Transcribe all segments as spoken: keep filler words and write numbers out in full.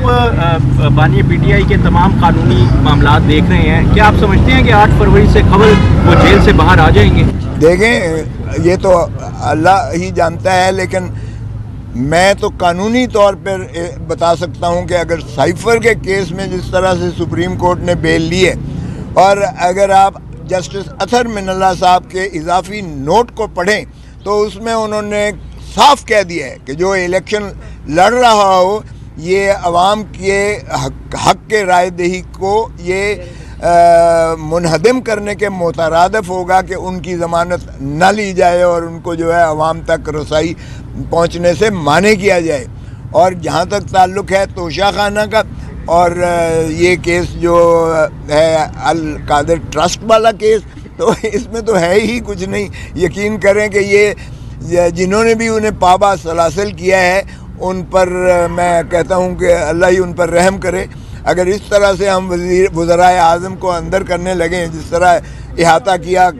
बानी P T I के तमाम कानूनी मामलात देख रहे हैं, क्या आप समझते हैं कि आठ फरवरी से खबर वो जेल से बाहर आ जाएंगे? देखें, ये तो अल्लाह ही जानता है, लेकिन मैं तो कानूनी तौर पर बता सकता हूँ कि अगर साइफर के केस में जिस तरह से सुप्रीम कोर्ट ने बेल ली है, और अगर आप जस्टिस अतहर मिनल्ला साहब के इजाफी नोट को पढ़ें तो उसमें उन्होंने साफ कह दिया है कि जो इलेक्शन लड़ रहा हो ये अवाम के हक, हक के राय दही को ये आ, मुनहदम करने के मुतरादफ होगा कि उनकी ज़मानत न ली जाए और उनको जो है अवाम तक रसाई पहुँचने से माने किया जाए। और जहाँ तक ताल्लुक़ है तोशा खाना का, और ये केस जो है अल कादिर ट्रस्ट वाला केस, तो इसमें तो है ही कुछ नहीं। यकीन करें कि ये जिन्होंने भी उन्हें पाबा सलासल किया है उन पर मैं कहता हूँ कि अल्लाह ही उन पर रहम करे। अगर इस तरह से हम वज़ीर वज़राए आज़म को अंदर करने लगें जिस तरह इहाता किया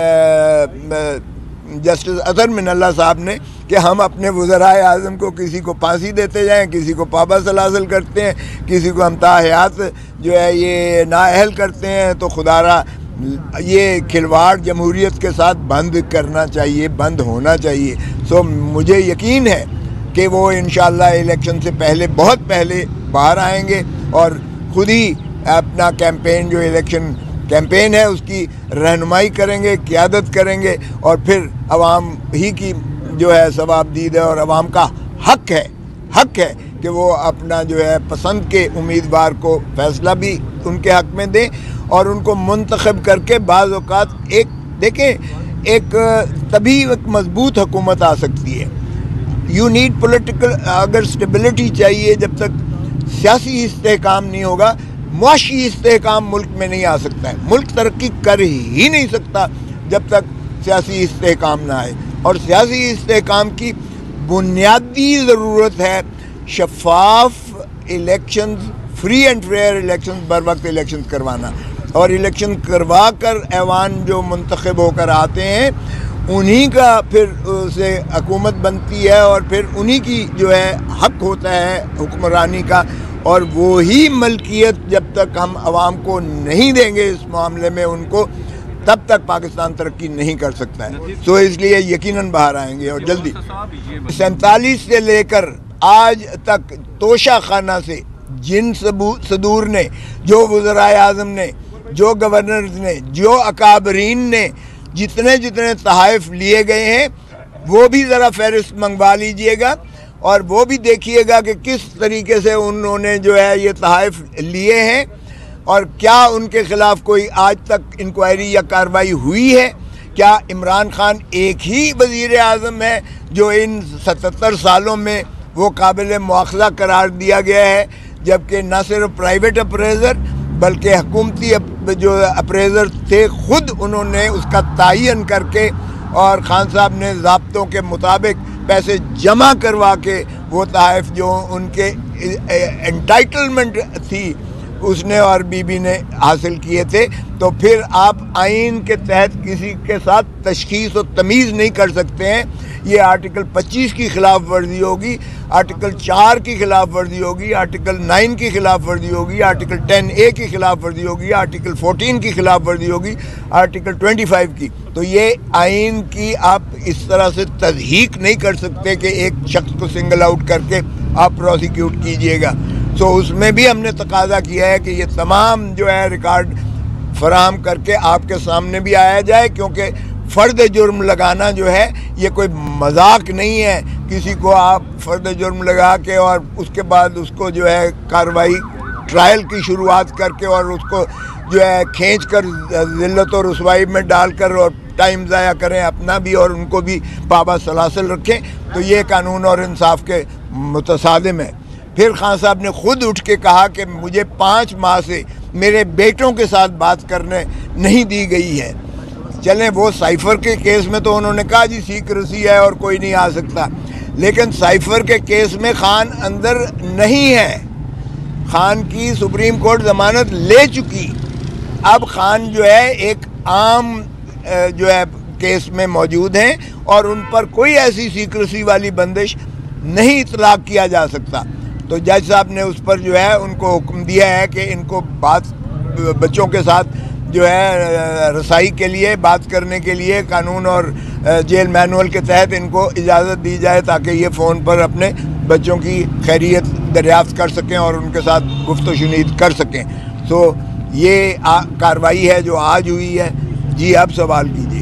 जस्टिस अतहर मिनल्ला साहब ने कि हम अपने वज़राए आज़म को किसी को फांसी देते जाएं, किसी को पाबा सलासल करते हैं, किसी को हम ताहयात जो है ये नाअहल करते हैं, तो खुदारा ये खिलवाड़ जमहूरियत के साथ बंद करना चाहिए, बंद होना चाहिए। सो मुझे यकीन है कि वो इंशाअल्लाह इलेक्शन से पहले, बहुत पहले बाहर आएंगे और ख़ुद ही अपना कैंपेन, जो इलेक्शन कैंपेन है उसकी रहनुमाई करेंगे, क़यादत करेंगे, और फिर अवाम ही की जो है सवाबदीद है और अवाम का हक है हक है कि वो अपना जो है पसंद के उम्मीदवार को फ़ैसला भी उनके हक में दें और उनको मुंतखब करके बाज़ औक़ात एक देखें एक तभी एक मजबूत हुकूमत आ सकती है। यू नीड पॉलिटिकल, अगर स्टेबिलिटी चाहिए, जब तक सियासी इस्तेहकाम नहीं होगा, मुआशी इस्तेहकाम मुल्क में नहीं आ सकता है। मुल्क तरक्की कर ही नहीं सकता जब तक सियासी इस्तेहकाम ना आए, और सियासी इस्तेहकाम की बुनियादी ज़रूरत है शफाफ elections, free and fair elections, बर वक्त इलेक्शंस करवाना, और इलेक्शन करवा कर ऐवान जो मुंतखब होकर आते हैं उन्हीं का फिर से हुकूमत बनती है, और फिर उन्हीं की जो है हक होता है हुक्मरानी का, और वो ही मलकियत जब तक हम आवाम को नहीं देंगे इस मामले में उनको, तब तक पाकिस्तान तरक्की नहीं कर सकता है। तो इसलिए यकीनन बाहर आएंगे और जल्दी। सैंतालीस से लेकर आज तक तोशा खाना से जिन सदूर ने, जो वज़राए आज़म ने, जो गवर्नर ने, जो अकाबरीन ने जितने जितने तहाइफ लिए गए हैं वो भी ज़रा फहरिस्त मंगवा लीजिएगा, और वो भी देखिएगा कि किस तरीके से उन्होंने जो है ये तहाइफ लिए हैं, और क्या उनके ख़िलाफ़ कोई आज तक इंक्वायरी या कार्रवाई हुई है। क्या इमरान खान एक ही वज़ीर आज़म है जो इन सतहत्तर सालों में वो काबिल मुआख़ज़ा करार दिया गया है, जबकि न सिर्फ प्राइवेट अप्रेज़र बल्कि हुकूमती जो अप्रेज़र थे ख़ुद उन्होंने उसका तयन करके, और खान साहब ने ज़ाब्तों के मुताबिक पैसे जमा करवा के वो तहाइफ जो उनके एंटाइटलमेंट थी उसने और बीबी ने हासिल किए थे। तो फिर आप आइन के तहत किसी के साथ तशख़ीस और तमीज़ नहीं कर सकते हैं। ये आर्टिकल पच्चीस की ख़िलाफ़ वर्जी होगी, आर्टिकल चार की ख़िलाफ़ वर्जी होगी, आर्टिकल नाइन की ख़िलाफ़ वर्जी होगी, आर्टिकल टेन ए की ख़िलाफ़ वर्जी होगी, आर्टिकल फोर्टीन की ख़िलाफ़ वर्जी होगी, आर्टिकल ट्वेंटी फाइव की। तो ये आइन की आप इस तरह से तज़हीक नहीं कर सकते कि एक शख्स को सिंगल आउट करके आप प्रोसिक्यूट कीजिएगा। तो उसमें भी हमने तकाजा किया है कि ये तमाम जो है रिकॉर्ड फराहम करके आपके सामने भी आया जाए, क्योंकि फ़र्द जुर्म लगाना जो है ये कोई मजाक नहीं है। किसी को आप फ़र्द जुर्म लगा के और उसके बाद उसको जो है कार्रवाई ट्रायल की शुरुआत करके और उसको जो है खींच कर ज़िल्लत और रुसवाई में डालकर और टाइम ज़ाया करें अपना भी और उनको भी पाबा सलासल रखें, तो ये कानून और इंसाफ के मुतसादिम है। फिर खान साहब ने खुद उठ के कहा कि मुझे पाँच माह से मेरे बेटों के साथ बात करने नहीं दी गई है। चलें, वो साइफर के केस में तो उन्होंने कहा जी सीक्रेसी है और कोई नहीं आ सकता, लेकिन साइफर के केस में खान अंदर नहीं है। खान की सुप्रीम कोर्ट ज़मानत ले चुकी, अब खान जो है एक आम जो है केस में मौजूद हैं और उन पर कोई ऐसी सीक्रेसी वाली बंदिश नहीं इतलाक किया जा सकता। تو جج صاحب نے اس پر جو ہے ان کو حکم دیا ہے کہ ان کو بات بچوں کے ساتھ جو ہے رسائی کے لیے بات کرنے کے لیے قانون اور جیل مینول کے تحت ان کو اجازت دی جائے تاکہ یہ فون پر اپنے بچوں کی خیریت دریافت کر سکیں اور ان کے ساتھ گفت و شنید کر سکیں. تو یہ کارروائی ہے جو آج ہوئی ہے. جی آپ سوال کیجیے.